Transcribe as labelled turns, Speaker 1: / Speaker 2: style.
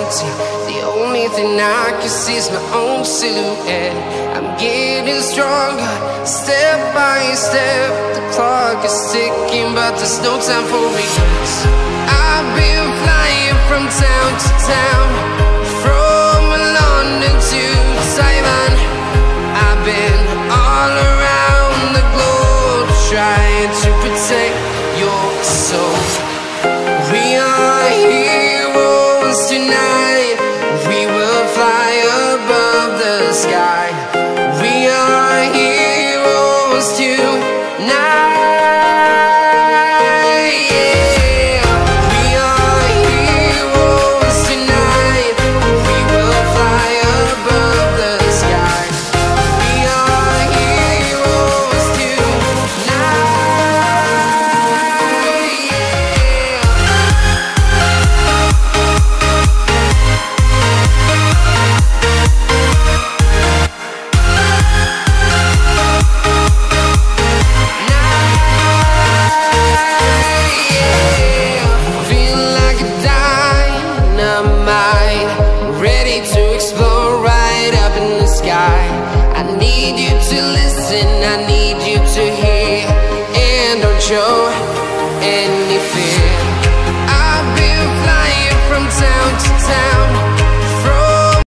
Speaker 1: empty. The only thing I can see is my own silhouette. I'm getting stronger, step by step. The clock is ticking, but there's no time for regrets. I've been flying from town to town, from London to Taiwan. I've been all around the globe, trying to protect your soul. We are heroes tonight. We will fly above the sky. We are heroes tonight. I need you to listen, I need